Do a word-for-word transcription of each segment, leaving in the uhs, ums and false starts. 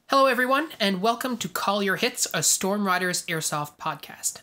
Hello, everyone, and welcome to Call Your Hits, a Storm Riders Airsoft podcast.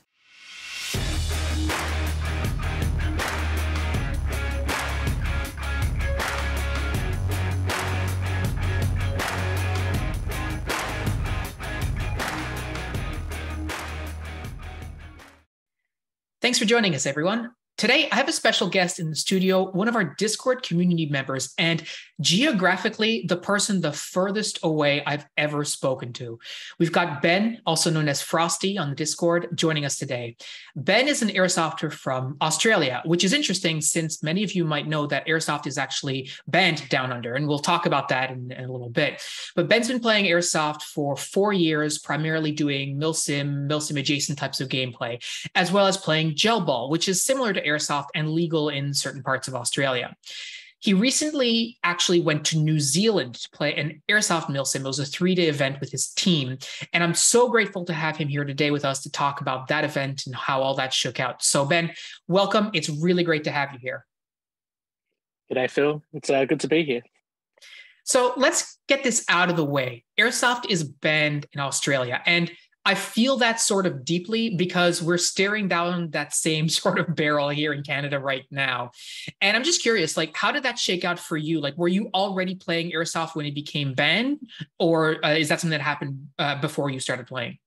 Thanks for joining us, everyone. Today, I have a special guest in the studio, one of our Discord community members, and geographically, the person the furthest away I've ever spoken to. We've got Ben, also known as Frosty on the Discord, joining us today. Ben is an airsofter from Australia, which is interesting since many of you might know that airsoft is actually banned down under, and we'll talk about that in, in a little bit. But Ben's been playing airsoft for four years, primarily doing milsim, milsim adjacent types of gameplay, as well as playing gel ball, which is similar to airsoft and legal in certain parts of Australia. He recently actually went to New Zealand to play an airsoft milsim. It was a three-day event with his team. And I'm so grateful to have him here today with us to talk about that event and how all that shook out. So Ben, welcome. It's really great to have you here. G'day, Phil. It's uh, good to be here. So let's get this out of the way. Airsoft is banned in Australia, and I feel that sort of deeply because we're staring down that same sort of barrel here in Canada right now. And I'm just curious, like, how did that shake out for you? Like, were you already playing airsoft when it became banned, or uh, is that something that happened uh, before you started playing?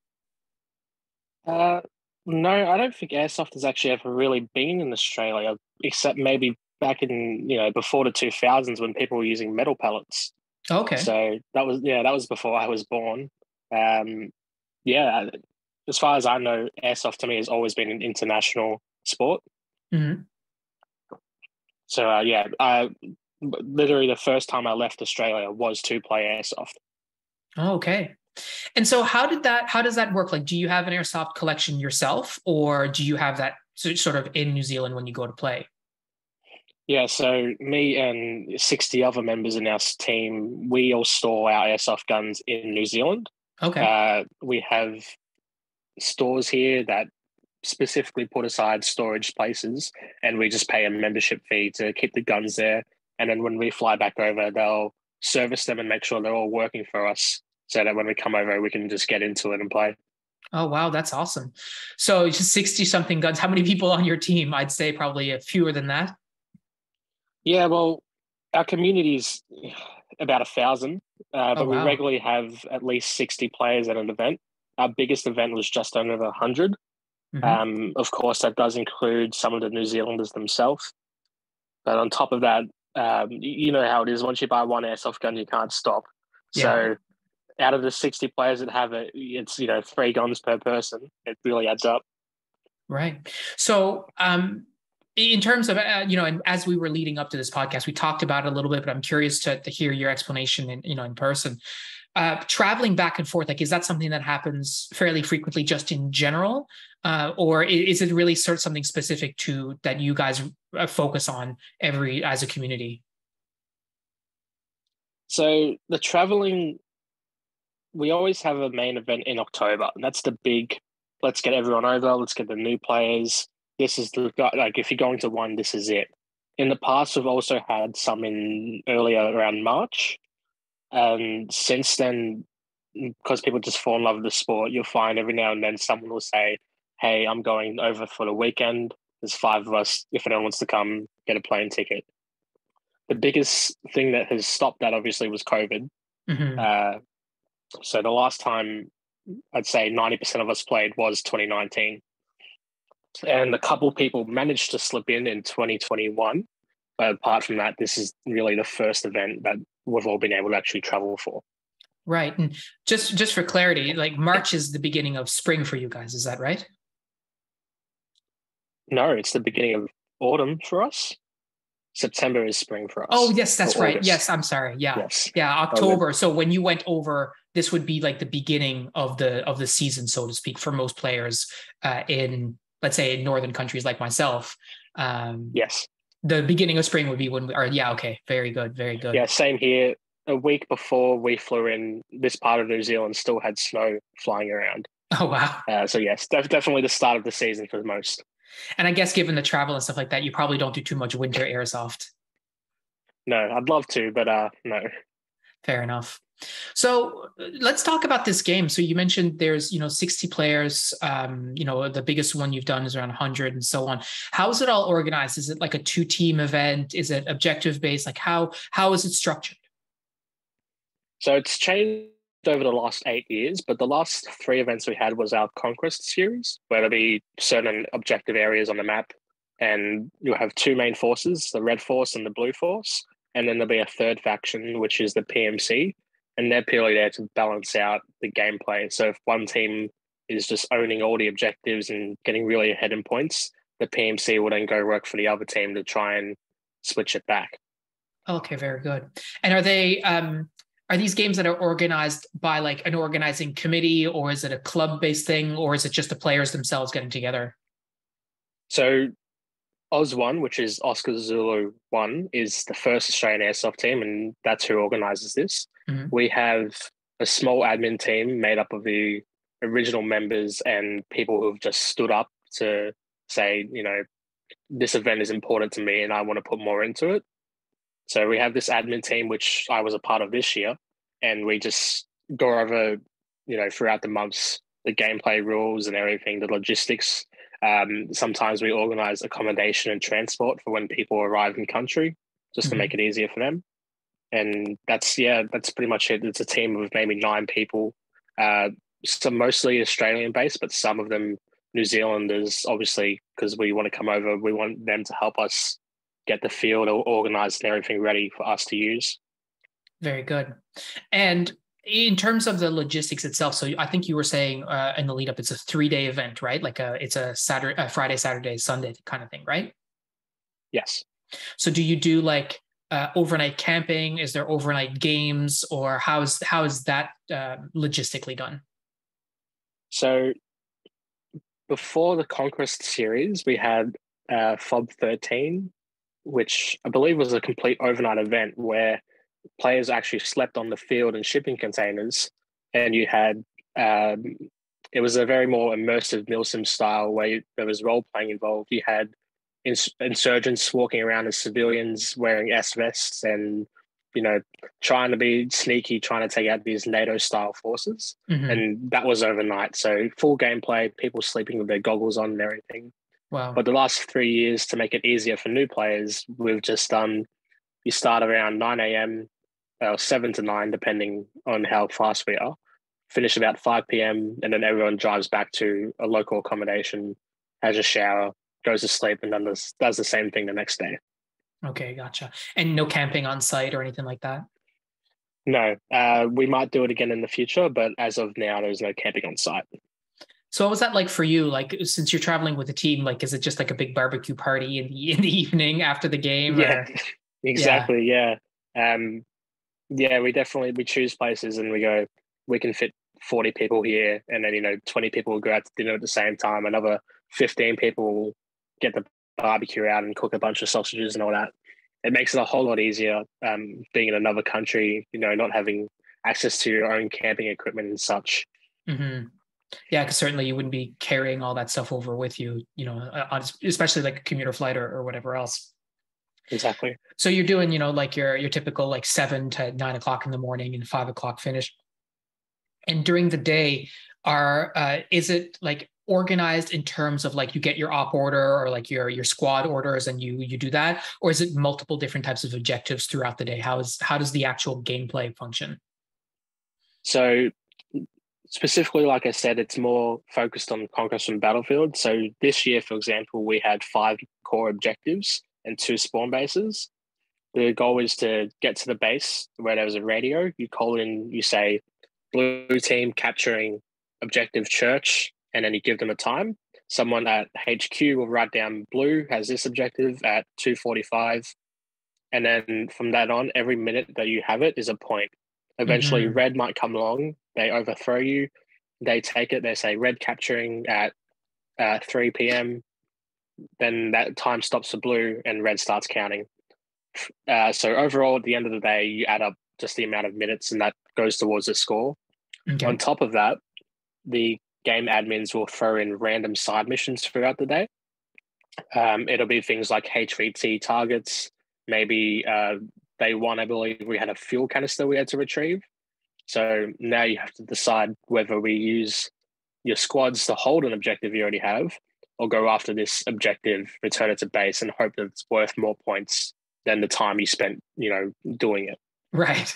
Uh, no, I don't think airsoft has actually ever really been in Australia, except maybe back in, you know, before the two thousands when people were using metal pellets. Okay. So that was, yeah, that was before I was born. Um, Yeah, as far as I know, airsoft to me has always been an international sport. Mm-hmm. So, uh, yeah, I, literally the first time I left Australia was to play airsoft. Oh, okay. And so how did that, how does that work? Like, do you have an airsoft collection yourself, or do you have that sort of in New Zealand when you go to play? Yeah, so me and sixty other members in our team, we all store our airsoft guns in New Zealand. Okay. Uh, we have stores here that specifically put aside storage places, and we just pay a membership fee to keep the guns there. And then when we fly back over, they'll service them and make sure they're all working for us so that when we come over, we can just get into it and play. Oh, wow. That's awesome. So just sixty something guns. How many people on your team? I'd say probably fewer than that. Yeah, well, our community's about a thousand, uh, but oh, wow. we regularly have at least sixty players at an event. Our biggest event was just under one hundred. Mm-hmm. Um, of course, that does include some of the New Zealanders themselves. But on top of that, um, you know how it is. Once you buy one airsoft gun, you can't stop. Yeah. So out of the sixty players that have it, it's, you know, three guns per person. It really adds up. Right. So, um, in terms of, uh, you know, and as we were leading up to this podcast, we talked about it a little bit, but I'm curious to, to hear your explanation in, you know, in person. Uh, traveling back and forth, like, is that something that happens fairly frequently just in general? Uh, or is it really sort of something specific to that you guys focus on every, as a community? So the traveling, we always have a main event in October. And that's the big, let's get everyone over, let's get the new players. This is the, like, if you're going to one, this is it. In the past, we've also had some in earlier around March. And since then, because people just fall in love with the sport, you'll find every now and then someone will say, hey, I'm going over for the weekend. There's five of us. If anyone wants to come, get a plane ticket. The biggest thing that has stopped that, obviously, was COVID. Mm-hmm. Uh, so the last time I'd say ninety percent of us played was twenty nineteen. And a couple people managed to slip in in twenty twenty-one. But apart from that, this is really the first event that we've all been able to actually travel for. Right. And just, just for clarity, like March is the beginning of spring for you guys. Is that right? No, it's the beginning of autumn for us. September is spring for us. Oh, yes, that's right. August. Yes, I'm sorry. Yeah. Yes. Yeah, October. So when you went over, this would be like the beginning of the of the season, so to speak, for most players uh, in, let's say, in northern countries like myself. Um, yes. The beginning of spring would be when we are, yeah, okay. Very good. Very good. Yeah, same here. A week before we flew in, this part of New Zealand still had snow flying around. Oh, wow. Uh, so yes, def- definitely the start of the season for most. And I guess given the travel and stuff like that, you probably don't do too much winter airsoft. No, I'd love to, but uh, no. Fair enough. So let's talk about this game. So you mentioned there's, you know, sixty players. Um, you know, the biggest one you've done is around one hundred and so on. How is it all organized? Is it like a two-team event? Is it objective-based? Like how how is it structured? So it's changed over the last eight years, but the last three events we had was our Conquest series, where there'll be certain objective areas on the map, and you'll have two main forces, the Red Force and the Blue Force, and then there'll be a third faction, which is the P M C, and they're purely there to balance out the gameplay. So if one team is just owning all the objectives and getting really ahead in points, the P M C will then go work for the other team to try and switch it back. Okay, very good. And are they um are these games that are organized by like an organizing committee, or is it a club-based thing, or is it just the players themselves getting together? So Oz One, which is Oscar Zulu One, is the first Australian airsoft team, and that's who organises this. Mm-hmm. We have a small admin team made up of the original members and people who've just stood up to say, you know, this event is important to me and I want to put more into it. So we have this admin team, which I was a part of this year, and we just go over, you know, throughout the months, the gameplay rules and everything, the logistics. Um, sometimes we organise accommodation and transport for when people arrive in country, just mm-hmm. to make it easier for them. And that's, yeah, that's pretty much it. It's a team of maybe nine people, uh, some mostly Australian based, but some of them New Zealanders, obviously, because we want to come over. We want them to help us get the field organised and everything ready for us to use. Very good. And in terms of the logistics itself, so I think you were saying uh, in the lead up, it's a three day event, right? Like a, it's a Saturday, a Friday, Saturday, Sunday kind of thing, right? Yes. So do you do like uh, overnight camping? Is there overnight games, or how is how is that uh, logistically done? So before the Conquest series, we had uh, F O B thirteen, which I believe was a complete overnight event where players actually slept on the field in shipping containers, and you had um, it was a very more immersive milsim style where you, there was role playing involved. You had ins- insurgents walking around as civilians wearing S vests and, you know, trying to be sneaky, trying to take out these NATO style forces, mm-hmm. and that was overnight. So full gameplay, people sleeping with their goggles on and everything. Wow! But the last three years, to make it easier for new players, we've just done. You start around nine a.m. or seven to nine, depending on how fast we are. Finish about five p.m. and then everyone drives back to a local accommodation, has a shower, goes to sleep, and then does, does the same thing the next day. Okay, gotcha. And no camping on site or anything like that? No, uh, we might do it again in the future, but as of now, there's no camping on site. So what was that like for you? Like, since you're traveling with a team, like, is it just like a big barbecue party in the, in the evening after the game? Yeah, or? exactly. Yeah. yeah. Um, yeah, we definitely, we choose places and we go, we can fit forty people here. And then, you know, twenty people will go out to dinner at the same time. Another fifteen people will get the barbecue out and cook a bunch of sausages and all that. It makes it a whole lot easier um, being in another country, you know, not having access to your own camping equipment and such. Mm-hmm. Yeah, because certainly you wouldn't be carrying all that stuff over with you, you know, especially like a commuter flight or, or whatever else. Exactly. So you're doing, you know, like your your typical like seven to nine o'clock in the morning and five o'clock finish. And during the day, are uh, is it like organized in terms of like you get your op order or like your your squad orders and you you do that, or is it multiple different types of objectives throughout the day? How is how does the actual gameplay function? So specifically, like I said, it's more focused on Conquest and Battlefield. So this year, for example, we had five core objectives and two spawn bases. The goal is to get to the base where there was a radio. You call in, you say, blue team capturing objective church, and then you give them a time. Someone at H Q will write down blue has this objective at two forty-five. And then from that on, every minute that you have it is a point. Eventually, mm-hmm. red might come along. They overthrow you. They take it. They say red capturing at uh, three p.m. Then that time stops for blue and red starts counting. Uh, so overall, at the end of the day, you add up just the amount of minutes and that goes towards the score. Okay. On top of that, the game admins will throw in random side missions throughout the day. Um, it'll be things like H V T targets. Maybe uh, day one, I believe we had a fuel canister we had to retrieve. So now you have to decide whether we use your squads to hold an objective you already have, or go after this objective, return it to base, and hope that it's worth more points than the time you spent, you know, doing it. Right.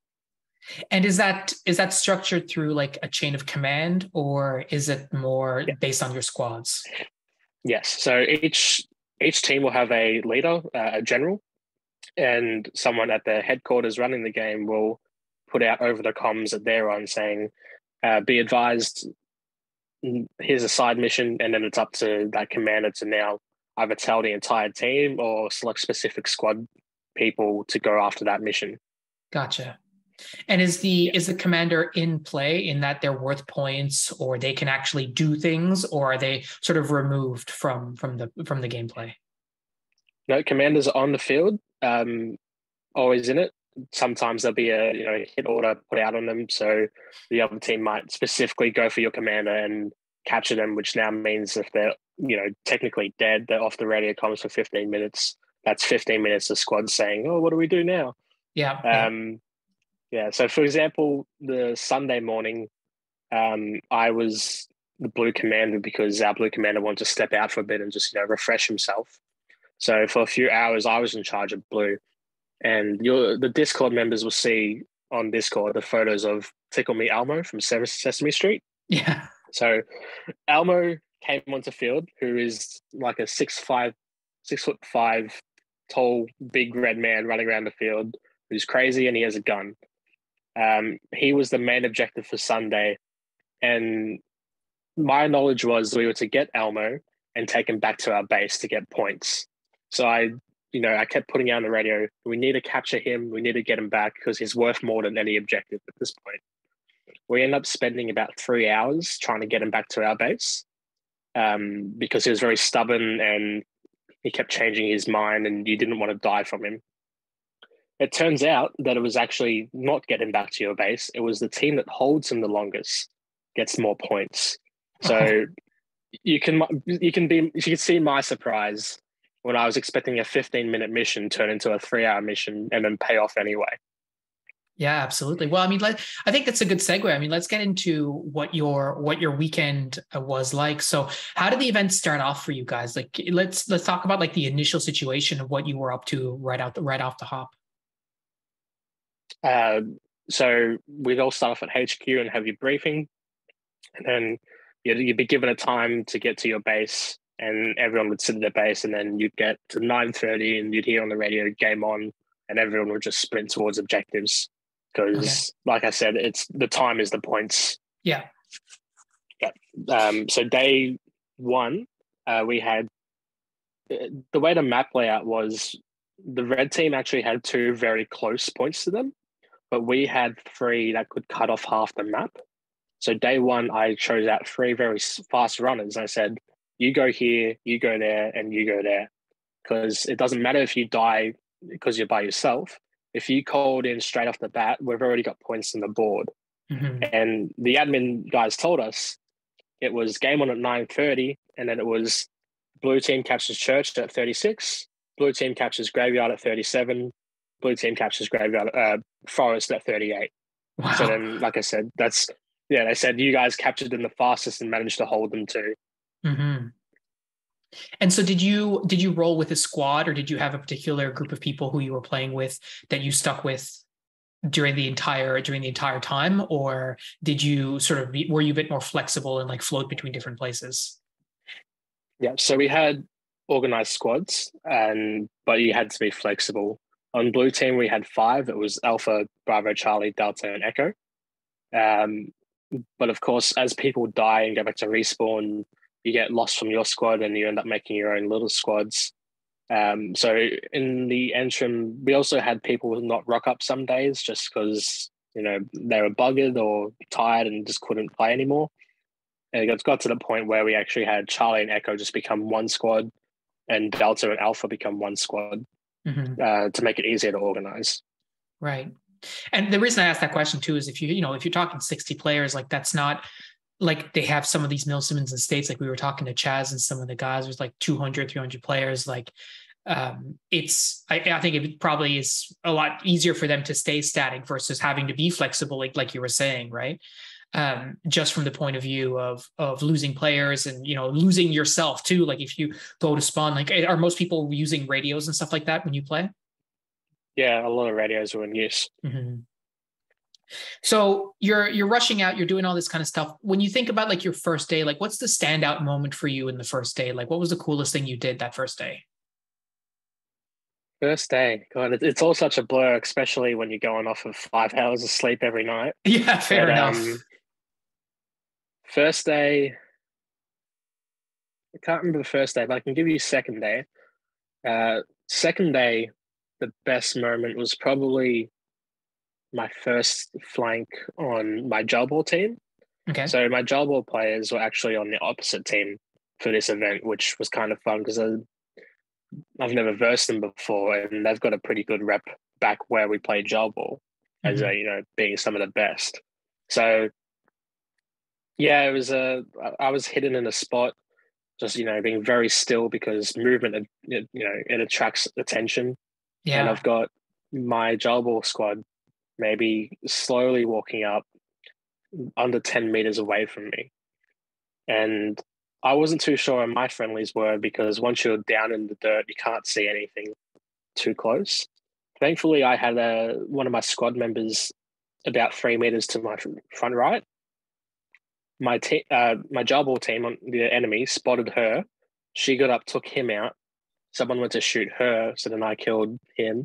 And is that is that structured through like a chain of command, or is it more yeah. based on your squads? Yes. So each each team will have a leader, uh, a general, and someone at the headquarters running the game will put out over the comms that they're on saying, uh, be advised, here's a side mission, and then it's up to that commander to now either tell the entire team or select specific squad people to go after that mission. Gotcha. And is the is the commander in play in that they're worth points, or they can actually do things, or are they sort of removed from from the from the gameplay? No, commanders are on the field, um, always in it. Sometimes there'll be a you know hit order put out on them, so the other team might specifically go for your commander and capture them, which now means if they're you know technically dead, they're off the radio comms for fifteen minutes. That's fifteen minutes of squad saying, "Oh, what do we do now?" Yeah. Um, yeah. Yeah, so for example, the Sunday morning, um, I was the blue commander because our blue commander wanted to step out for a bit and just, you know, refresh himself. So for a few hours, I was in charge of blue. And your the Discord members will see on Discord the photos of Tickle Me Elmo from Sesame Street. Yeah. So Elmo came onto field, who is like a six five, six foot five, tall, big red man running around the field who's crazy, and he has a gun. Um, he was the main objective for Sunday, and my knowledge was we were to get Elmo and take him back to our base to get points. So I, you know, I kept putting out on the radio, we need to capture him, we need to get him back because he's worth more than any objective at this point. We ended up spending about three hours trying to get him back to our base um, because he was very stubborn and he kept changing his mind and you didn't want to die from him. It turns out that it was actually not getting back to your base. It was the team that holds him the longest gets more points. So you can you can be you can see my surprise when I was expecting a fifteen minute mission turn into a three hour mission and then pay off anyway. Yeah, absolutely. Well, I mean, let, I think that's a good segue. I mean, let's get into what your what your weekend was like. So, how did the event start off for you guys? Like, let's let's talk about like the initial situation of what you were up to right out the, right off the hop. Uh, so we'd all start off at H Q and have your briefing, and then you'd, you'd be given a time to get to your base, and everyone would sit at their base, and then you'd get to nine thirty, and you'd hear on the radio "Game on," and everyone would just sprint towards objectives because, okay. like I said, it's the time is the points. Yeah. Yeah. Um, so day one, uh, we had the way the map layout was. The red team actually had two very close points to them, but we had three that could cut off half the map. So day one, I chose out three very fast runners. I said, you go here, you go there, and you go there. Because it doesn't matter if you die because you're by yourself. If you called in straight off the bat, we've already got points on the board. Mm-hmm. And the admin guys told us it was game on at nine thirty, and then it was blue team captures church at thirty-six, blue team captures graveyard at thirty-seven, blue team captures graveyard uh, forest at thirty-eight. Wow. So then, like I said, that's yeah. They said you guys captured them the fastest and managed to hold them too. Mm-hmm. And so, did you did you roll with a squad, or did you have a particular group of people who you were playing with that you stuck with during the entire during the entire time, or did you sort of be, were you a bit more flexible and like float between different places? Yeah. So we had organized squads, and but you had to be flexible. On blue team, we had five. It was Alpha, Bravo, Charlie, Delta, and Echo. Um, but of course, as people die and go back to respawn, you get lost from your squad and you end up making your own little squads. Um, so in the interim, we also had people not rock up some days just because, you know, they were buggered or tired and just couldn't play anymore. And it got to the point where we actually had Charlie and Echo just become one squad and Delta and Alpha become one squad. Mm-hmm. uh, to make it easier to organize. Right. And the reason I asked that question too is if you, you know, if you're talking sixty players, like that's not like they have some of these Mill Simmons and States, like we were talking to Chaz and some of the guys, there's like two hundred, three hundred players. Like um, it's I, I think it probably is a lot easier for them to stay static versus having to be flexible, like like you were saying, right? Um, just from the point of view of of losing players and you know losing yourself too. Like if you go to spawn, like are most people using radios and stuff like that when you play? Yeah, a lot of radios are in use. Mm-hmm. So you're you're rushing out, you're doing all this kind of stuff. When you think about like your first day, like what's the standout moment for you in the first day? Like what was the coolest thing you did that first day? First day, God, it's all such a blur, especially when you're going off of five hours of sleep every night. Yeah, fair but, enough. Um, first day, I can't remember the first day, but I can give you second day. Uh, second day, the best moment was probably my first flank on my Jalbor team. Okay. So my Jalbor players were actually on the opposite team for this event, which was kind of fun because I've never versed them before, and they've got a pretty good rep back where we play Jalbor as Mhm. a, you know, being some of the best. So yeah, it was a I was hidden in a spot, just you know being very still because movement, it, you know, it attracts attention, and Yeah. I've got my Jalbor squad maybe slowly walking up under ten meters away from me, and I wasn't too sure where my friendlies were because once you're down in the dirt, you can't see anything too close. Thankfully, I had a, one of my squad members about three meters to my front right. My te- uh, my Jalbor team on the enemy spotted her. She got up, took him out. Someone went to shoot her, so then I killed him.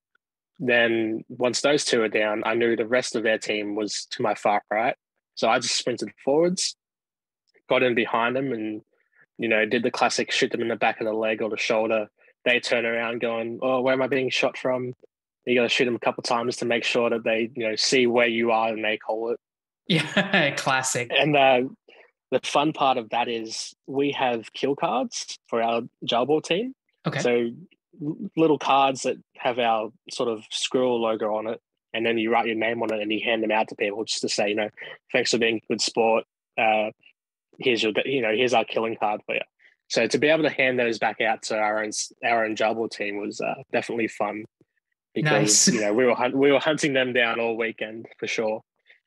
Then once those two are down, I knew the rest of their team was to my far right. So I just sprinted forwards, got in behind them, and you know did the classic shoot them in the back of the leg or the shoulder. They turn around going, "Oh, where am I being shot from?" You got to shoot them a couple of times to make sure that they you know see where you are and they call it. Yeah. Classic. And uh, the fun part of that is we have kill cards for our Jalbor team. Okay. So little cards that have our sort of squirrel logo on it, and then you write your name on it and you hand them out to people just to say, you know, thanks for being a good sport. Uh, here's your, you know, here's our killing card for you. So to be able to hand those back out to our own our own Jalbor team was uh, definitely fun because Nice. you know we were hunt- we were hunting them down all weekend for sure.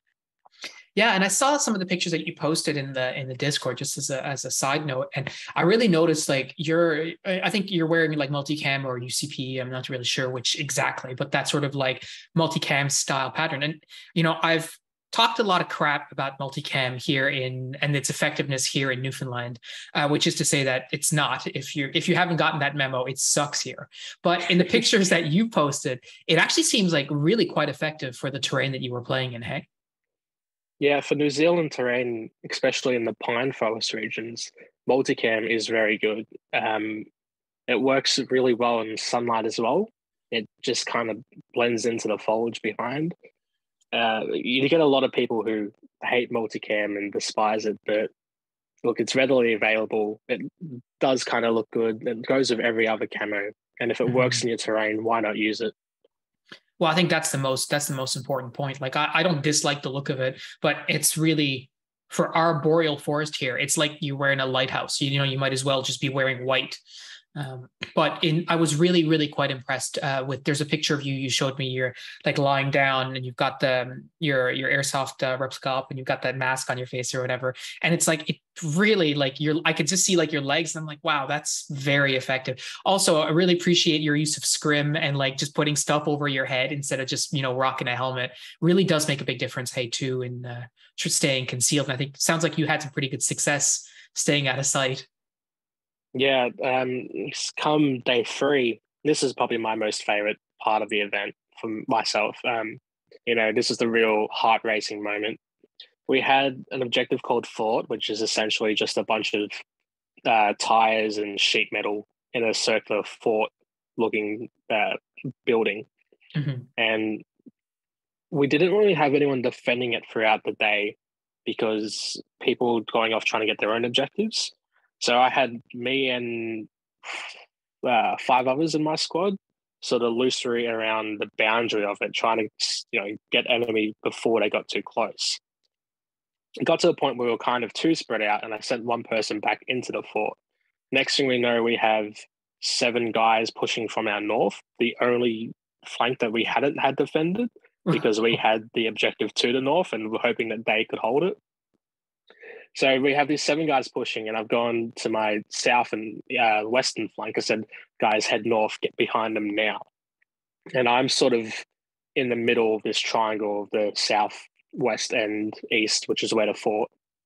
Yeah, and I saw some of the pictures that you posted in the in the Discord just as a as a side note, and I really noticed like you're I think you're wearing like multicam or U C P. I'm not really sure which exactly, but that sort of like multicam style pattern. And you know, I've talked a lot of crap about multicam here in and its effectiveness here in Newfoundland, uh, which is to say that it's not. If you if you haven't gotten that memo, it sucks here. But in the pictures that you posted, it actually seems like really quite effective for the terrain that you were playing in. Hey. Yeah, for New Zealand terrain, especially in the pine forest regions, multicam is very good. Um, it works really well in sunlight as well. It just kind of blends into the foliage behind. Uh, you get a lot of people who hate multicam and despise it, but look, it's readily available. It does kind of look good. It goes with every other camo, and if it Mm-hmm. works in your terrain, why not use it? Well, I think that's the most that's the most important point. Like I, I don't dislike the look of it, but it's really for our boreal forest here, it's like you're wearing a lighthouse. You, you know, you might as well just be wearing white. Um, but in I was really, really quite impressed uh, with. There's a picture of you you showed me. You're like lying down, and you've got the your your airsoft uh, replica up, and you've got that mask on your face or whatever. And it's like it really like you're. I could just see like your legs, and I'm like, wow, that's very effective. Also, I really appreciate your use of scrim and like just putting stuff over your head instead of just you know rocking a helmet. Really does make a big difference. Hey, too, in uh, staying concealed. And I think sounds like you had some pretty good success staying out of sight. Yeah, um, come day three, this is probably my most favorite part of the event for myself. Um, you know, this is the real heart racing moment. We had an objective called Fort, which is essentially just a bunch of uh, tires and sheet metal in a circular fort looking uh, building. Mm-hmm. And we didn't really have anyone defending it throughout the day because people going off trying to get their own objectives. So I had me and uh, five others in my squad sort of loosely around the boundary of it, trying to you know get enemy before they got too close. It got to a point where we were kind of too spread out, and I sent one person back into the fort. Next thing we know, we have seven guys pushing from our north, the only flank that we hadn't had defended, because we had the objective to the north and we're hoping that they could hold it. So we have these seven guys pushing, and I've gone to my south and uh, western flank. I said, guys, head north, get behind them now. And I'm sort of in the middle of this triangle of the south, west, and east, which is where the fort.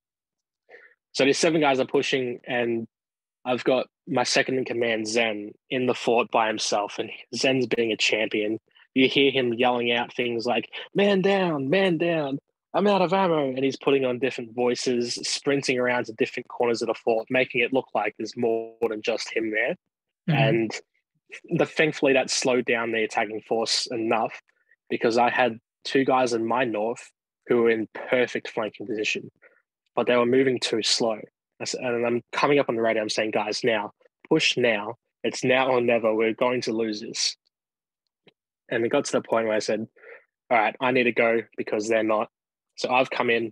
So these seven guys are pushing, and I've got my second in command, Zen, in the fort by himself. And Zen's being a champion. You hear him yelling out things like, man down, man down, I'm out of ammo. And he's putting on different voices, sprinting around to different corners of the fort, making it look like there's more than just him there. Mm-hmm. And the, thankfully that slowed down the attacking force enough, because I had two guys in my north who were in perfect flanking position, but they were moving too slow. And I'm coming up on the radio, I'm saying, guys, now, push now. It's now or never. We're going to lose this. And it got to the point where I said, all right, I need to go because they're not. So I've come in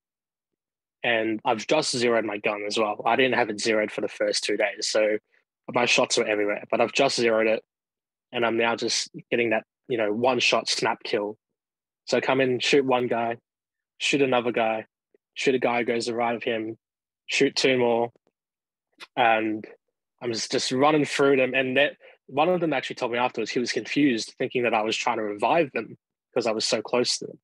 and I've just zeroed my gun as well. I didn't have it zeroed for the first two days. So my shots were everywhere, but I've just zeroed it. And I'm now just getting that, you know, one shot snap kill. So I come in, shoot one guy, shoot another guy, shoot a guy who goes to the right of him, shoot two more. And I'm just, just running through them. And that one of them actually told me afterwards he was confused, thinking that I was trying to revive them because I was so close to them.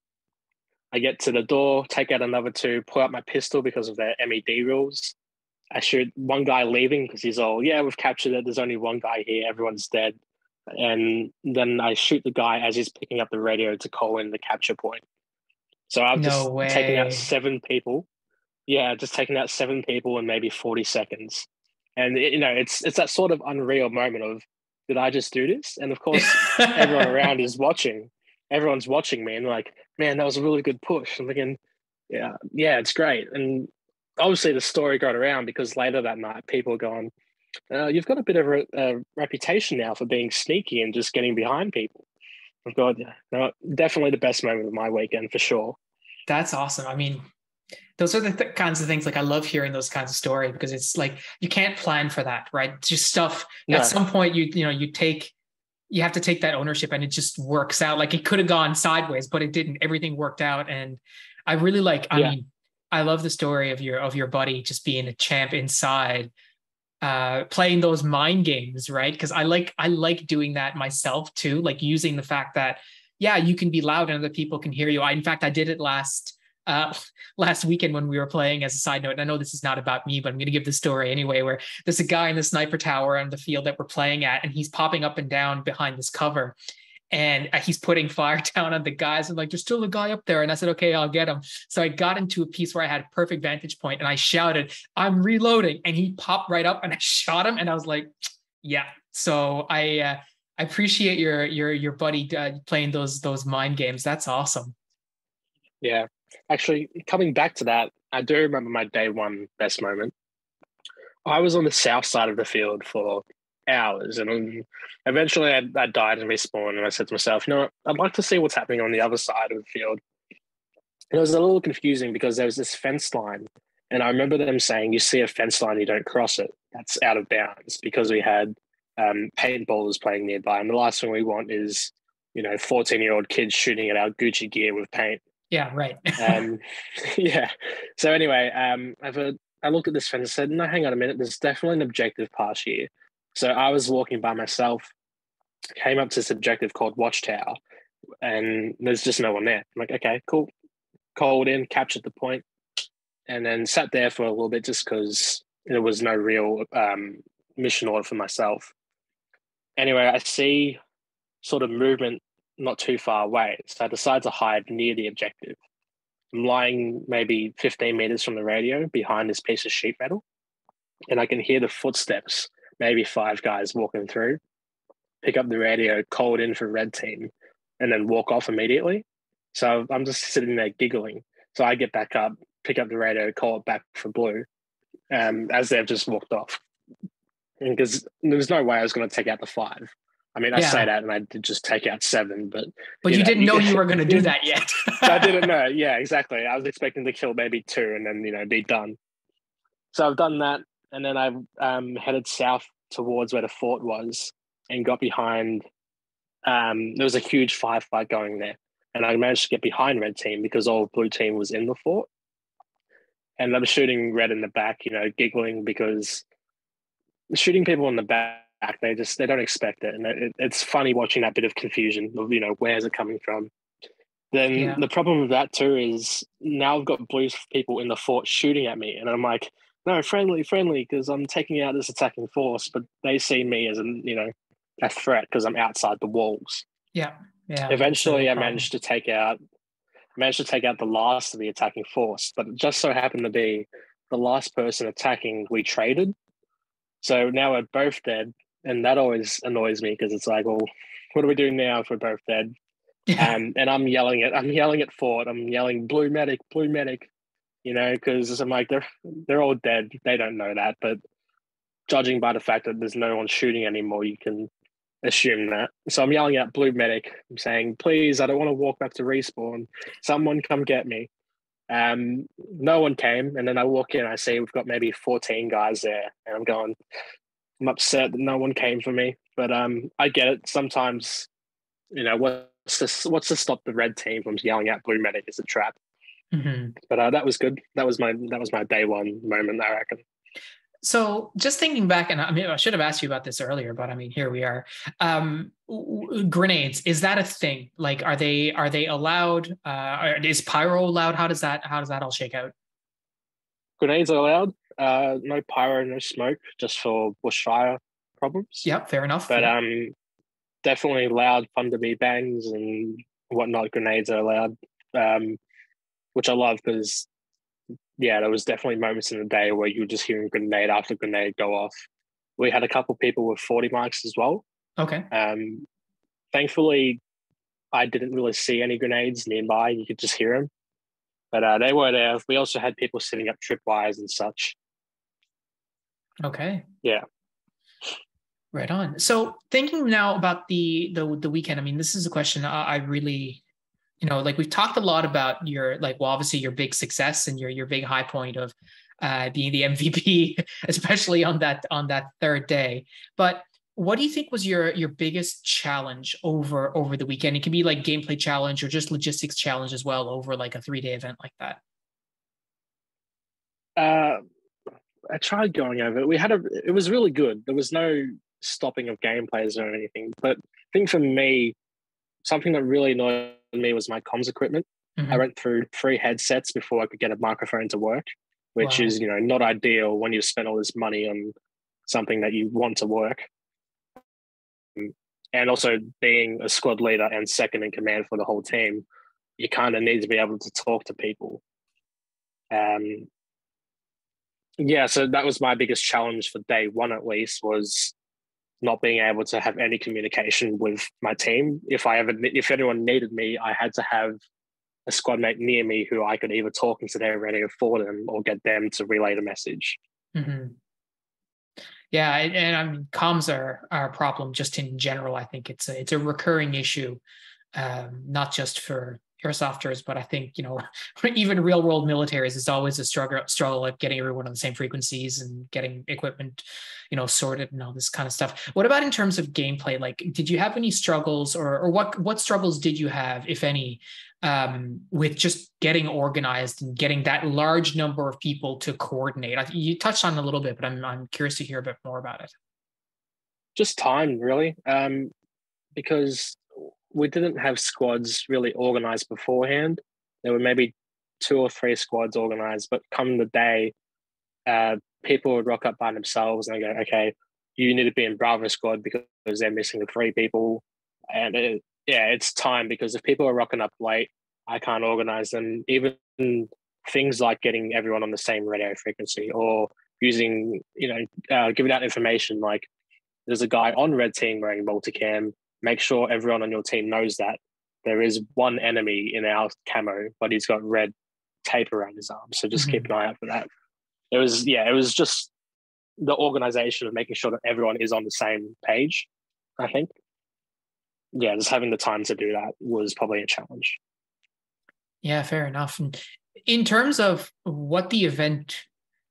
I get to the door, take out another two, pull out my pistol because of their M E D rules. I shoot one guy leaving because he's all, yeah, we've captured it. There's only one guy here. Everyone's dead. And then I shoot the guy as he's picking up the radio to call in the capture point. So I've no just way. taken out seven people. Yeah, just taking out seven people in maybe forty seconds. And, it, you know, it's it's that sort of unreal moment of, did I just do this? And, of course, everyone around is watching. Everyone's watching me and like, man, that was a really good push. I'm thinking, yeah, yeah, it's great. And obviously the story got around because later that night, people were going, uh, you've got a bit of a, a reputation now for being sneaky and just getting behind people. I've got, no, definitely the best moment of my weekend for sure. That's awesome. I mean, those are the th- kinds of things, like I love hearing those kinds of stories because it's like, you can't plan for that, right? It's just stuff no. At some point you, you know, you take, you have to take that ownership and it just works out. Like it could have gone sideways, but it didn't. Everything worked out. And I really like, I yeah. mean, I love the story of your, of your buddy just being a champ inside, uh, playing those mind games, right? Because I like, I like doing that myself too, like using the fact that, yeah, you can be loud and other people can hear you. I, in fact, I did it last, uh, last weekend when we were playing. As a side note, and I know this is not about me, but I'm going to give the story anyway, where there's a guy in the sniper tower on the field that we're playing at, and he's popping up and down behind this cover. And he's putting fire down on the guys. I'm like, there's still a guy up there. And I said, okay, I'll get him. So I got into a piece where I had a perfect vantage point and I shouted, I'm reloading. And he popped right up and I shot him. And I was like, yeah. So I, uh, I appreciate your, your, your buddy uh, playing those, those mind games. That's awesome. Yeah. Actually, coming back to that, I do remember my day one best moment. I was on the south side of the field for hours, and eventually I, I died and respawned, and I said to myself, you know what, I'd like to see what's happening on the other side of the field. And it was a little confusing because there was this fence line, and I remember them saying, you see a fence line, you don't cross it. That's out of bounds, because we had um, paintballers playing nearby, and the last thing we want is, you know, fourteen-year-old kids shooting at our Gucci gear with paint. Yeah, right. um, yeah. So anyway, um, I've a, I looked at this fence and said, no, hang on a minute, there's definitely an objective pass here. So I was walking by myself, came up to this objective called Watchtower, and there's just no one there. I'm like, okay, cool. Called in, captured the point, and then sat there for a little bit just because there was no real um, mission order for myself. Anyway, I see sort of movement not too far away, so I decide to hide near the objective. I'm lying maybe fifteen meters from the radio behind this piece of sheet metal, and I can hear the footsteps, maybe five guys walking through, pick up the radio, call it in for red team, and then walk off immediately. So I'm just sitting there giggling. So I get back up, pick up the radio, call it back for blue, um, as they've just walked off. Because there was no way I was going to take out the five. I mean, I yeah. say that and I did just take out seven, but... But you, you know, didn't know you were going to do that yet. I didn't know. Yeah, exactly. I was expecting to kill maybe two and then, you know, be done. So I've done that. And then I've um, headed south towards where the fort was and got behind. Um, there was a huge firefight going there, and I managed to get behind red team because all blue team was in the fort. And I'm shooting red in the back, you know, giggling because shooting people in the back, they just they don't expect it, and it, it's funny watching that bit of confusion of, you know, where's it coming from. Then yeah. The problem with that too is now I've got blue people in the fort shooting at me, and I'm like, no, friendly, friendly, because I'm taking out this attacking force, but they see me as a, you know, a threat because I'm outside the walls. Yeah, yeah. Eventually, I managed to take out. managed to take out the last of the attacking force, but it just so happened to be the last person attacking we traded. So now we're both dead, and that always annoys me because it's like, well, what do we do now if we're both dead? Yeah. Um, and I'm yelling at, I'm yelling at Fort, I'm yelling blue medic, blue medic, you know, because I'm like, they're they're all dead. They don't know that, but judging by the fact that there's no one shooting anymore, you can assume that. So I'm yelling at blue medic. I'm saying, please, I don't want to walk back to respawn. Someone come get me. Um, no one came. And then I walk in, I see we've got maybe fourteen guys there. And I'm going, I'm upset that no one came for me. But um, I get it. Sometimes, you know, what's to, what's to stop the red team from yelling at blue medic is a trap. Mm-hmm. But uh, that was good. That was my that was my day one moment, I reckon. So just thinking back, and I mean, I should have asked you about this earlier, but I mean, here we are. Um, grenades, is that a thing? Like, are they are they allowed? Uh, is pyro allowed? How does that how does that all shake out? Grenades are allowed. Uh, no pyro, no smoke, just for bushfire problems. Yeah, fair enough. But yeah. um, definitely loud Thunderbee bangs and whatnot. Grenades are allowed, um, which I love because. Yeah, there was definitely moments in the day where you were just hearing grenade after grenade go off. We had a couple people with forty marks as well. Okay. Um, thankfully, I didn't really see any grenades nearby. You could just hear them. But uh, they were there. We also had people setting up tripwires and such. Okay. Yeah. Right on. So thinking now about the the, the weekend, I mean, this is a question I, I really... You know, like we've talked a lot about your, like, well, obviously your big success and your your big high point of uh, being the M V P, especially on that on that third day. But what do you think was your your biggest challenge over over the weekend? It can be like gameplay challenge or just logistics challenge as well over like a three day event like that. Uh, I tried going over it. We had a. It was really good. There was no stopping of gameplays or anything. But I think for me, something that really annoyed me was my comms equipment. Mm-hmm. I went through three headsets before I could get a microphone to work, which wow. is, you know, not ideal when you've spent all this money on something that you want to work. And also being a squad leader and second in command for the whole team, you kind of need to be able to talk to people. Um, yeah, so that was my biggest challenge for day one, at least, was not being able to have any communication with my team. If I ever, if anyone needed me, I had to have a squad mate near me who I could either talk into their radio for them or get them to relay the message. Mm-hmm. Yeah, and, and I mean, comms are, are a problem just in general. I think it's a, it's a recurring issue, um, not just for airsofters, but I think, you know, even real world militaries, it's always a struggle, struggle of getting everyone on the same frequencies and getting equipment, you know, sorted and all this kind of stuff. What about in terms of gameplay? Like, did you have any struggles or, or what, what struggles did you have, if any, um, with just getting organized and getting that large number of people to coordinate? I, you touched on it a little bit, but I'm, I'm curious to hear a bit more about it. Just time, really, um, because we didn't have squads really organized beforehand. There were maybe two or three squads organized, but come the day, uh, people would rock up by themselves and they go, okay, you need to be in Bravo squad because they're missing the three people. And it, yeah, it's time, because if people are rocking up late, I can't organize them. Even things like getting everyone on the same radio frequency or using, you know, uh, giving out information like there's a guy on red team wearing multicam. Make sure everyone on your team knows that there is one enemy in our camo, but he's got red tape around his arm. So just mm-hmm. keep an eye out for that. It was, yeah, it was just the organization of making sure that everyone is on the same page, I think. Yeah, just having the time to do that was probably a challenge. Yeah, fair enough. And in terms of what the event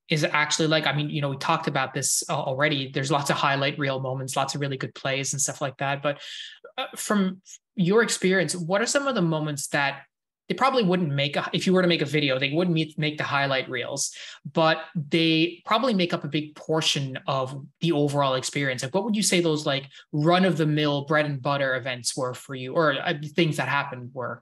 is actually like, I mean, you know, we talked about this already. There's lots of highlight reel moments, lots of really good plays and stuff like that. But uh, from your experience, what are some of the moments that they probably wouldn't make, a, if you were to make a video, they wouldn't meet, make the highlight reels, but they probably make up a big portion of the overall experience? Like, what would you say those like run of the mill bread and butter events were for you, or uh, things that happened were?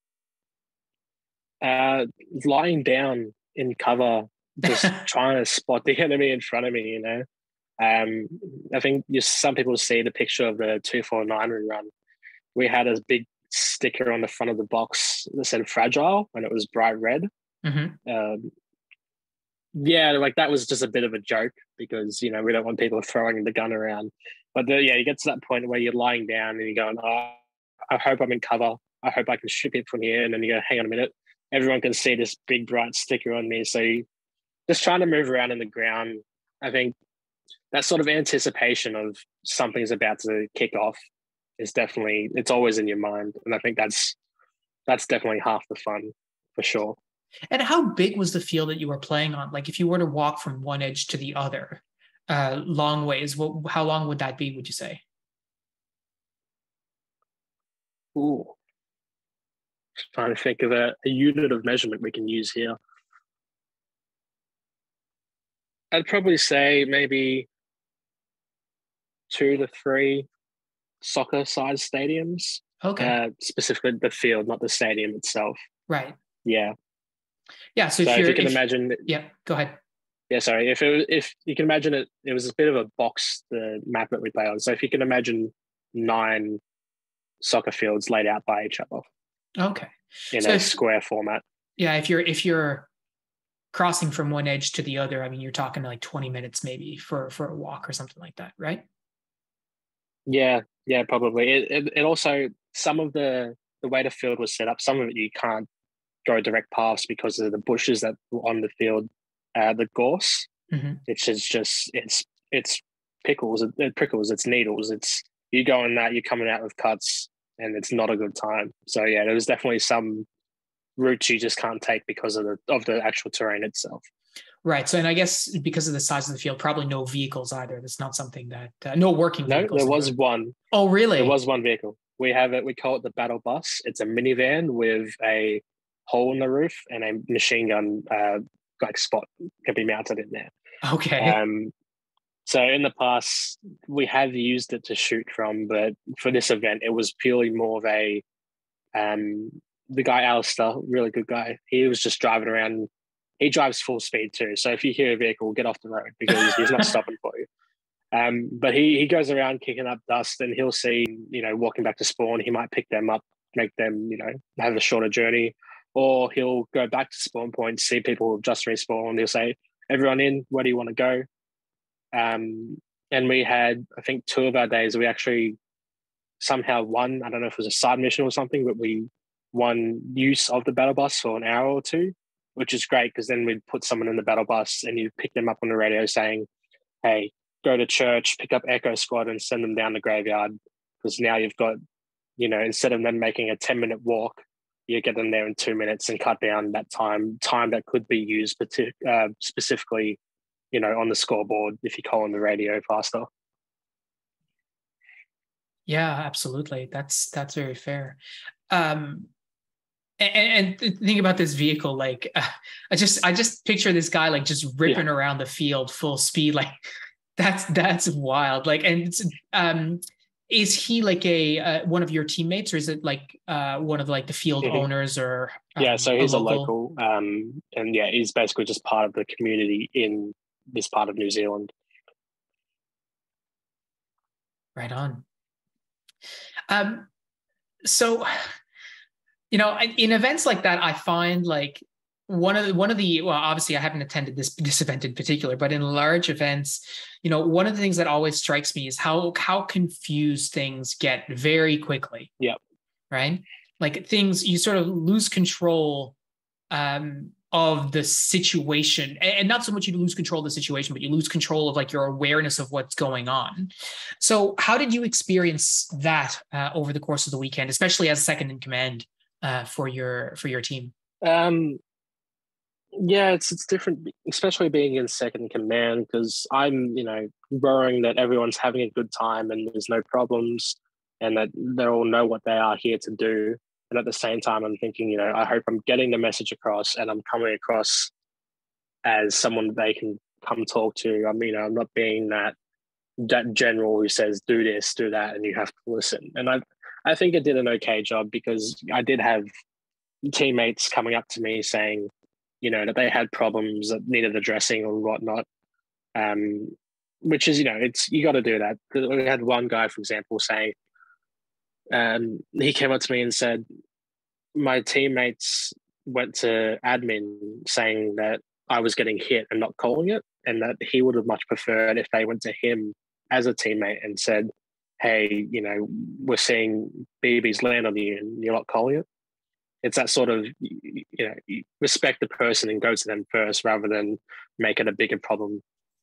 Uh, lying down in cover, just trying to spot the enemy in front of me, you know. Um, I think just some people see the picture of the two forty-nine rerun. We had a big sticker on the front of the box that said fragile, and it was bright red. Mm-hmm. Um, yeah, like that was just a bit of a joke because, you know, we don't want people throwing the gun around. But the, yeah, you get to that point where you're lying down and you're going, oh, I hope I'm in cover. I hope I can shoot it from here. And then you go, hang on a minute. Everyone can see this big bright sticker on me. So you, just trying to move around in the ground, I think that sort of anticipation of something's about to kick off is definitely, it's always in your mind. And I think that's that's definitely half the fun for sure. And how big was the field that you were playing on? Like if you were to walk from one edge to the other, uh, long ways, what, how long would that be, would you say? Ooh. Just trying to think of a, a unit of measurement we can use here. I'd probably say maybe two to three soccer-sized stadiums. Okay. Uh, specifically the field, not the stadium itself. Right. Yeah. Yeah. So, so if, if you're, you can if, imagine, yeah, go ahead. Yeah, sorry. If it, if you can imagine it, it was a bit of a box, the map that we play on. So if you can imagine nine soccer fields laid out by each other. Okay. In so a if, square format. Yeah, if you're if you're crossing from one edge to the other, I mean, you're talking like twenty minutes maybe for for a walk or something like that, right? Yeah, yeah, probably. It, it, it also, some of the the way the field was set up, some of it you can't go direct paths because of the bushes that were on the field. Uh, the gorse, mm-hmm. which is just it's it's pickles, it prickles, it's needles. It's you go in that, you're coming out with cuts, and it's not a good time. So yeah, there was definitely some routes you just can't take because of the of the actual terrain itself. Right. So, and I guess because of the size of the field, probably no vehicles either. That's not something that uh, no working no, vehicles. There was one. Oh, really? There was one vehicle. We have it. We call it the battle bus. It's a minivan with a hole in the roof and a machine gun uh, like spot can be mounted in there. Okay. Um, so in the past, we have used it to shoot from, but for this event, it was purely more of a um, the guy Alistair, really good guy. He was just driving around. He drives full speed too. So if you hear a vehicle, get off the road because he's not stopping for you. Um, but he he goes around kicking up dust, and he'll see, you know, walking back to spawn, he might pick them up, make them, you know, have a shorter journey, or he'll go back to spawn point, see people who've just respawned. He'll say, "Everyone in? Where do you want to go?" Um, and we had, I think, two of our days. We actually somehow won. I don't know if it was a side mission or something, but we won use of the battle bus for an hour or two, which is great because then we'd put someone in the battle bus and you pick them up on the radio saying, "Hey, go to church, pick up Echo Squad and send them down the graveyard." Because now you've got, you know, instead of them making a ten minute walk, you get them there in two minutes and cut down that time, time that could be used uh, specifically, you know, on the scoreboard if you call on the radio faster. Yeah, absolutely. That's, that's very fair. Um, And, and think about this vehicle, like uh, I just I just picture this guy like just ripping yeah. around the field full speed, like that's that's wild. Like, and it's, um, is he like a uh, one of your teammates, or is it like uh, one of like the field mm-hmm. owners, or um, yeah? So he's a local, a local um, and yeah, he's basically just part of the community in this part of New Zealand. Right on. Um, so. You know, in events like that, I find like one of the, one of the, well, obviously I haven't attended this, this event in particular, but in large events, you know, one of the things that always strikes me is how, how confused things get very quickly. Yeah. Right. Like things, you sort of lose control um, of the situation, and not so much you lose control of the situation, but you lose control of like your awareness of what's going on. So how did you experience that uh, over the course of the weekend, especially as second in command? Uh, for your for your team? Um, Yeah, it's it's different, especially being in second command, because I'm, you know, worrying that everyone's having a good time and there's no problems and that they all know what they are here to do. And at the same time, I'm thinking, you know, I hope I'm getting the message across and I'm coming across as someone they can come talk to. I mean, you know, I'm not being that that general who says do this, do that, and you have to listen. And I I think I did an okay job because I did have teammates coming up to me saying, you know, that they had problems that needed addressing or whatnot. Um, which is, you know, it's you got to do that. We had one guy, for example, saying, um, he came up to me and said, my teammates went to admin saying that I was getting hit and not calling it, and that he would have much preferred if they went to him as a teammate and said, hey, you know, we're seeing B Bs land on you and you're not calling it. It's that sort of, you know, you respect the person and go to them first rather than make it a bigger problem.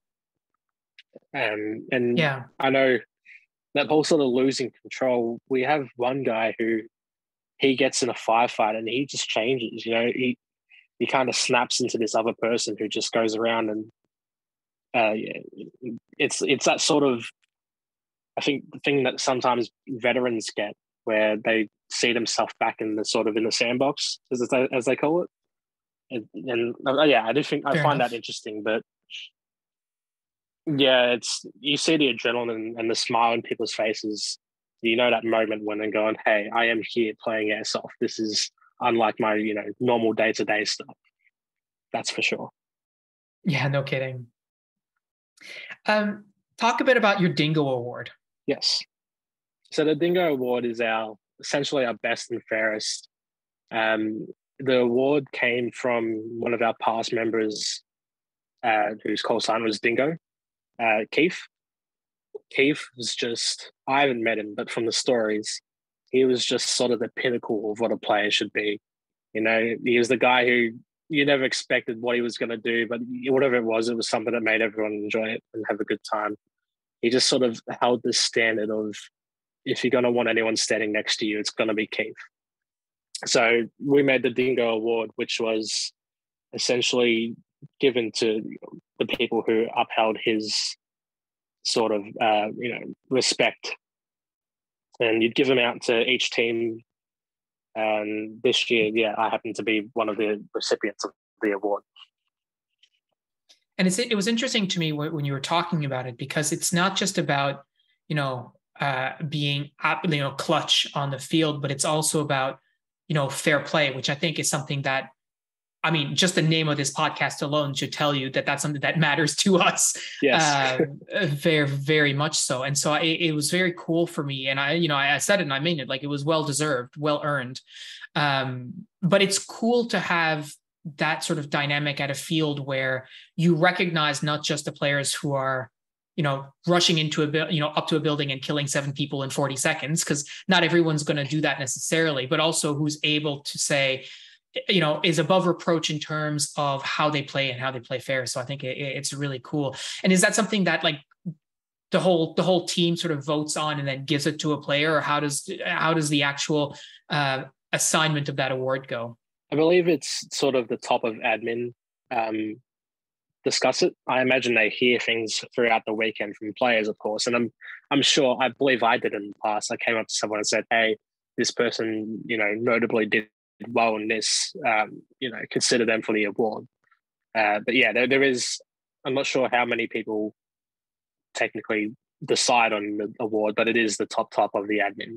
Um, and Yeah. I know that whole sort of losing control, we have one guy who he gets in a firefight and he just changes, you know, he, he kind of snaps into this other person who just goes around and uh, it's, it's that sort of, I think the thing that sometimes veterans get where they see themselves back in the sort of in the sandbox, as they, as they call it. And, and uh, yeah, I do think I Fair find enough. that interesting, but yeah, it's, you see the adrenaline and the smile in people's faces. You know, that moment when they're going, hey, I am here playing airsoft. This is unlike my, you know, normal day-to-day stuff. That's for sure. Yeah, no kidding. Um, talk a bit about your Dingo Award. Yes. So the Dingo Award is our essentially our best and fairest. Um, the award came from one of our past members, uh, whose call sign was Dingo, uh, Keith. Keith was just, I haven't met him, but from the stories, he was just sort of the pinnacle of what a player should be. You know, he was the guy who you never expected what he was going to do, but whatever it was, it was something that made everyone enjoy it and have a good time. He just sort of held this standard of, if you're going to want anyone standing next to you, it's going to be Keith. So we made the Dingo Award, which was essentially given to the people who upheld his sort of, uh, you know, respect. And you'd give them out to each team. And this year, yeah, I happened to be one of the recipients of the award. And it's, it was interesting to me when you were talking about it, because it's not just about, you know, uh, being, you know, clutch on the field, but it's also about, you know, fair play, which I think is something that, I mean, just the name of this podcast alone should tell you that that's something that matters to us. Yes. uh, very, very much so. And so I, it was very cool for me. And I, you know, I, I said it and I mean it, like it was well-deserved, well-earned. Um, but it's cool to have that sort of dynamic at a field where you recognize not just the players who are, you know, rushing into a, you know, up to a building and killing seven people in forty seconds, because not everyone's going to do that necessarily, but also who's able to say, you know, is above reproach in terms of how they play and how they play fair. So I think it, it's really cool. And is that something that like the whole, the whole team sort of votes on and then gives it to a player, or how does, how does the actual uh, assignment of that award go? I believe it's sort of the top of admin um, discuss it. I imagine they hear things throughout the weekend from players, of course. And I'm, I'm sure, I believe I did in the past. I came up to someone and said, hey, this person, you know, notably did well in this, um, you know, consider them for the award. Uh, but yeah, there, there is, I'm not sure how many people technically decide on the award, but it is the top top of the admin.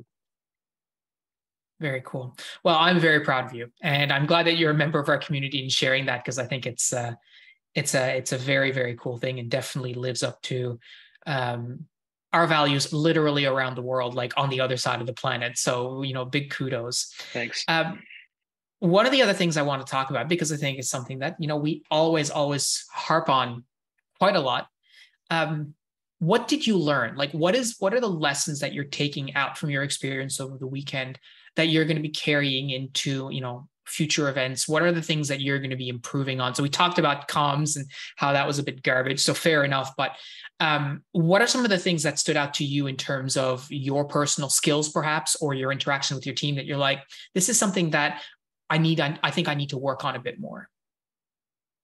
Very cool. Well, I'm very proud of you, and I'm glad that you're a member of our community and sharing that, because I think it's uh, it's a it's a very, very cool thing, and definitely lives up to um, our values literally around the world, like on the other side of the planet. So, you know, big kudos. Thanks. Um, one of the other things I want to talk about, because I think it's something that, you know, we always, always harp on quite a lot. Um, what did you learn? Like, what is, what are the lessons that you're taking out from your experience over the weekend that you're going to be carrying into, you know, future events? What are the things that you're going to be improving on? So we talked about comms and how that was a bit garbage. So fair enough. But um, what are some of the things that stood out to you in terms of your personal skills, perhaps, or your interaction with your team, that you're like, this is something that I need, I, I think I need to work on a bit more?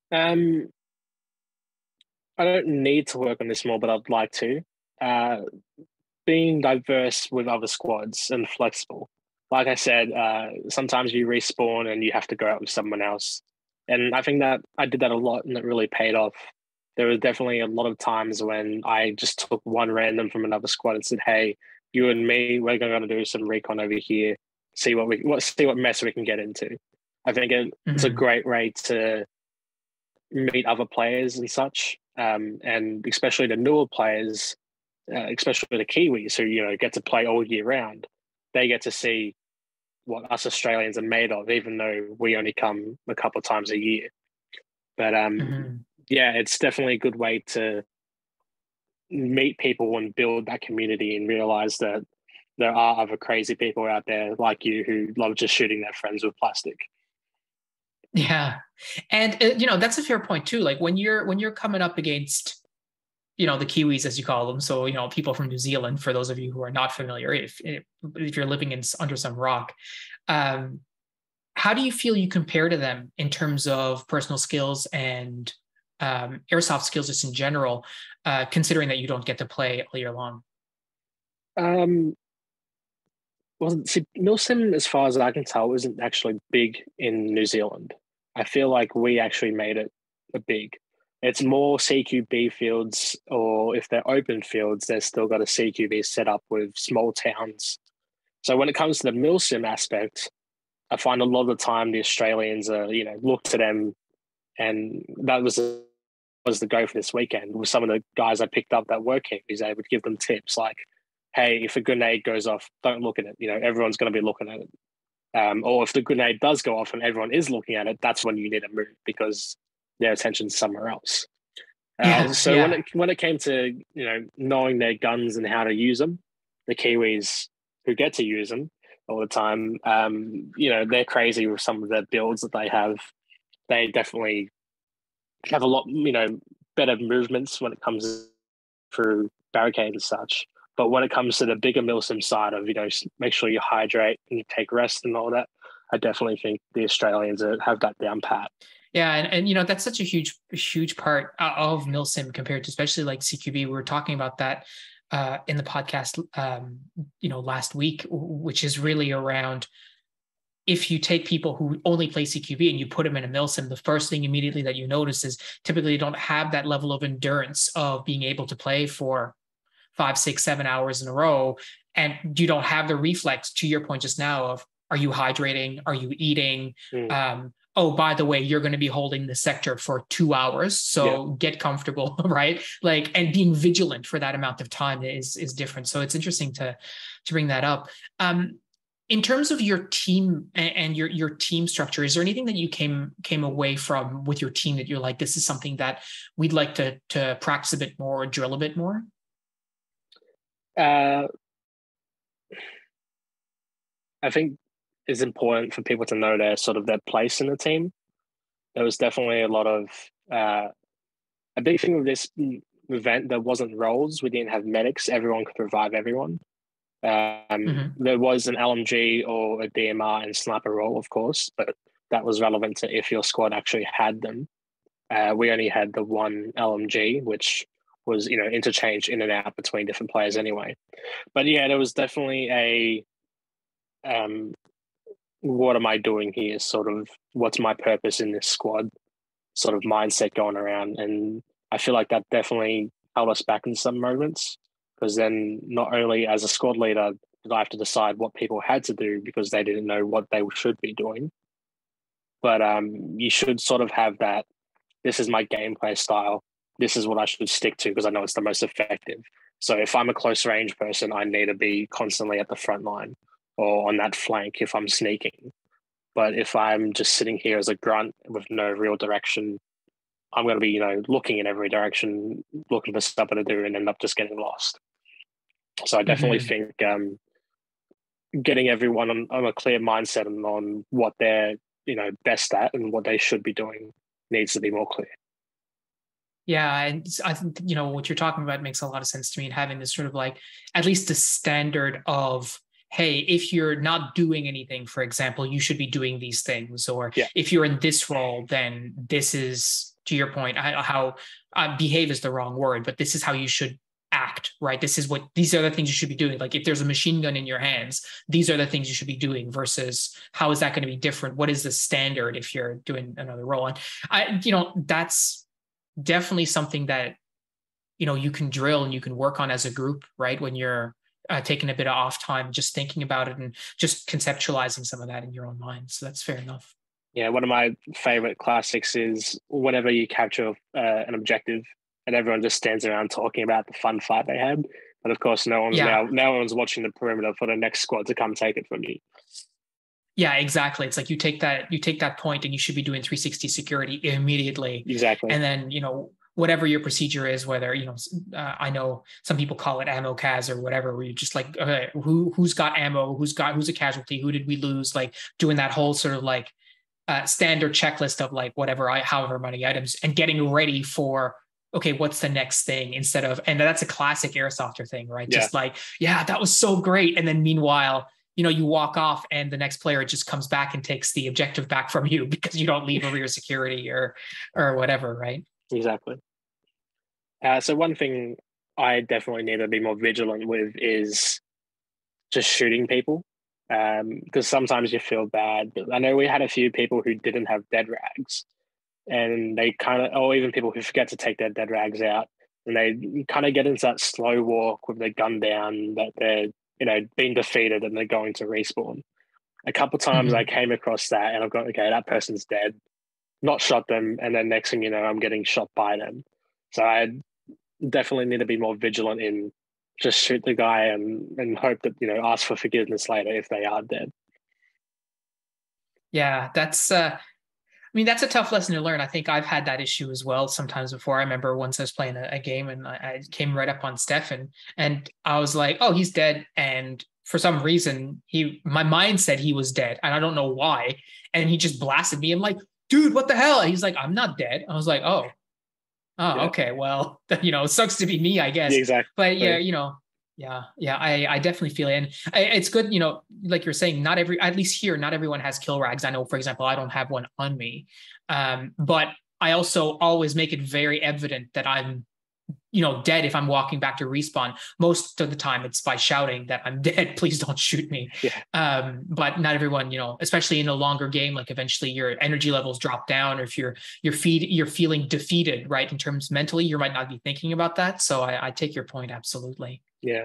Um, I don't need to work on this more, but I'd like to. Uh, being diverse with other squads and flexible. Like I said, uh, sometimes you respawn and you have to go out with someone else. And I think that I did that a lot and it really paid off. There was definitely a lot of times when I just took one random from another squad and said, hey, you and me, we're going to do some recon over here, see what we what see what mess we can get into. I think it, mm-hmm. it's a great way to meet other players and such. Um, and especially the newer players, uh, especially the Kiwis who, you know, get to play all year round, they get to see what us Australians are made of, even though we only come a couple of times a year. But um, mm-hmm. yeah, it's definitely a good way to meet people and build that community and realize that there are other crazy people out there like you who love just shooting their friends with plastic. Yeah. And, uh, you know, that's a fair point too. Like when you're, when you're coming up against, you know, the Kiwis, as you call them. So, you know, people from New Zealand, for those of you who are not familiar, if, if you're living in under some rock, um, how do you feel you compare to them in terms of personal skills and um, airsoft skills just in general, uh, considering that you don't get to play all year long? Um, well, see, Milsim, as far as I can tell, isn't actually big in New Zealand. I feel like we actually made it a big. It's more C Q B fields, or if they're open fields, they've still got a C Q B set up with small towns. So when it comes to the Milsim aspect, I find a lot of the time the Australians are, you know, look to them, and that was a, was the go for this weekend. With some of the guys I picked up that were Kiwis, I would give them tips like, hey, if a grenade goes off, don't look at it. You know, everyone's going to be looking at it. Um, or if the grenade does go off and everyone is looking at it, that's when you need to move because their attention's somewhere else. Uh, yeah, so yeah. when it when it came to, you know, knowing their guns and how to use them, the Kiwis who get to use them all the time, um, you know, they're crazy with some of the builds that they have. They definitely have a lot, you know, better movements when it comes through barricades and such. But when it comes to the bigger Milsim side of, you know, make sure you hydrate and you take rest and all that, I definitely think the Australians have that down pat. Yeah, and, and you know, that's such a huge, huge part of Milsim compared to especially like C Q B. We were talking about that uh, in the podcast, um, you know, last week, which is really around if you take people who only play C Q B and you put them in a Milsim, the first thing immediately that you notice is typically they don't have that level of endurance of being able to play for five, six, seven hours in a row. And you don't have the reflex, to your point just now, of are you hydrating? Are you eating? Mm. Um, oh, by the way, you're going to be holding the sector for two hours. So yeah. Get comfortable, right? Like, and being vigilant for that amount of time is, is different. So it's interesting to, to bring that up. Um, in terms of your team and, and your, your team structure, is there anything that you came, came away from with your team that you're like, this is something that we'd like to, to practice a bit more or drill a bit more? Uh, I think it's important for people to know their sort of their place in the team. There was definitely a lot of uh, a big thing with this event. There wasn't roles. We didn't have medics. Everyone could revive everyone. Um, mm-hmm. There was an L M G or a D M R and sniper role, of course, but that was relevant to if your squad actually had them. Uh, we only had the one L M G, which was, you know, interchanged in and out between different players anyway. But yeah, there was definitely a um, what am I doing here? Sort of what's my purpose in this squad? Sort of mindset going around, and I feel like that definitely held us back in some moments because then not only as a squad leader did I have to decide what people had to do because they didn't know what they should be doing, but um, you should sort of have that. This is my gameplay style. This is what I should stick to because I know it's the most effective. So if I'm a close range person, I need to be constantly at the front line or on that flank if I'm sneaking. But if I'm just sitting here as a grunt with no real direction, I'm going to be, you know, looking in every direction, looking for something to do and end up just getting lost. So I definitely mm-hmm. think um, getting everyone on, on a clear mindset and on what they're, you know, best at and what they should be doing needs to be more clear. Yeah, and I think, you know, what you're talking about makes a lot of sense to me, and having this sort of like at least the standard of, hey, if you're not doing anything, for example, you should be doing these things. Or yeah. if you're in this role, then this is to your point, how uh, behave is the wrong word, but this is how you should act, right? This is what, these are the things you should be doing. Like if there's a machine gun in your hands, these are the things you should be doing versus how is that going to be different? What is the standard if you're doing another role? And I, you know, that's definitely something that, you know, you can drill and you can work on as a group, right? When you're uh, taking a bit of off time, just thinking about it and just conceptualizing some of that in your own mind. So that's fair enough. Yeah, one of my favorite classics is whenever you capture uh, an objective and everyone just stands around talking about the fun fight they had. But of course, no one's yeah. now, no one's watching the perimeter for the next squad to come take it from you. Yeah, exactly. It's like you take that, you take that point and you should be doing three sixty security immediately. Exactly. And then, you know, whatever your procedure is, whether, you know, uh, I know some people call it ammo C A S or whatever, where you're just like, okay, who, who's got ammo, who's got, who's a casualty, who did we lose? Like doing that whole sort of like uh, standard checklist of like whatever, I, however many items, and getting ready for, okay, what's the next thing instead of, and that's a classic airsofter thing, right? Yeah. Just like, yeah, that was so great. And then meanwhile, you know, you walk off and the next player just comes back and takes the objective back from you because you don't leave a rear security or, or whatever, right? Exactly. Uh, so one thing I definitely need to be more vigilant with is just shooting people. Um, because sometimes you feel bad. I know we had a few people who didn't have dead rags, and they kind of, or even people who forget to take their dead rags out, and they kind of get into that slow walk with their gun down that they're, you know, being defeated and they're going to respawn. A couple of times mm-hmm. I came across that and I've got, okay, that person's dead, not shot them, and then next thing you know, I'm getting shot by them. So I definitely need to be more vigilant in just shoot the guy and, and hope that, you know, ask for forgiveness later if they are dead. Yeah, that's, uh, I mean, that's a tough lesson to learn. I think I've had that issue as well sometimes before. I remember once I was playing a, a game and I, I came right up on Stefan and I was like, oh, he's dead. And for some reason, he, my mind said he was dead and I don't know why. And he just blasted me. I'm like, dude, what the hell? And he's like, I'm not dead. I was like, oh, oh, yeah. Okay. Well, you know, it sucks to be me, I guess. Exactly. But yeah, you know, Yeah, yeah, I, I definitely feel it. And I, it's good, you know, like you're saying, not every, at least here, not everyone has kill rags. I know, for example, I don't have one on me. Um, but I also always make it very evident that I'm, you know, dead if I'm walking back to respawn. Most of the time it's by shouting that I'm dead, please don't shoot me. Yeah. Um, but not everyone, you know, especially in a longer game, like eventually your energy levels drop down, or if you're, you're feed, you're feeling defeated, right? In terms mentally, you might not be thinking about that. So I, I take your point. Absolutely. Yeah.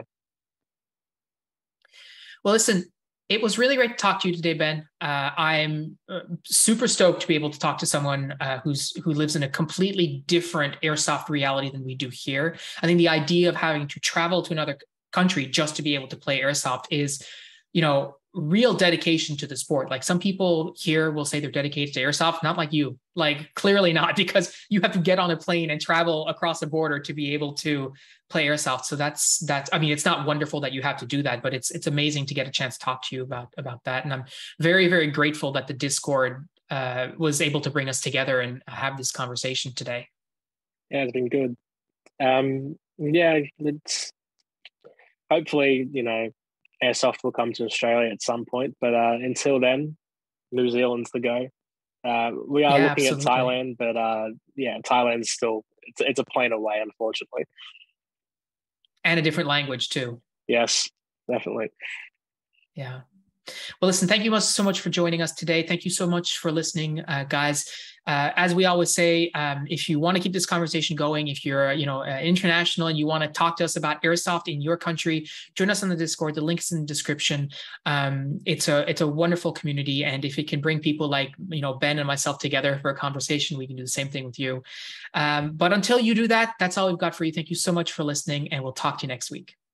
Well, listen, it was really great to talk to you today, Ben. Uh, I'm uh, super stoked to be able to talk to someone uh, who's who lives in a completely different airsoft reality than we do here. I think the idea of having to travel to another country just to be able to play airsoft is, you know, real dedication to the sport. Like some people here will say they're dedicated to airsoft, not like you, like clearly not, because you have to get on a plane and travel across the border to be able to play airsoft. So that's, that's, I mean, it's not wonderful that you have to do that, but it's, it's amazing to get a chance to talk to you about, about that. And I'm very, very grateful that the Discord uh, was able to bring us together and have this conversation today. Yeah, it's been good. Um, yeah, it's hopefully, you know, airsoft will come to Australia at some point, but uh, until then, New Zealand's the go. Uh, we are yeah, looking absolutely. at Thailand, but uh, yeah, Thailand's still, it's, it's a plane away, unfortunately. And a different language too. Yes, definitely. Yeah. Well, listen, thank you so much for joining us today. Thank you so much for listening, uh, guys. Uh, as we always say, um, if you want to keep this conversation going, if you're, you know, uh, international and you want to talk to us about airsoft in your country, join us on the Discord. The link's in the description. Um, it's a it's a wonderful community, and if it can bring people like, you know, Ben and myself together for a conversation, we can do the same thing with you. Um, but until you do that, that's all we've got for you. Thank you so much for listening, and we'll talk to you next week.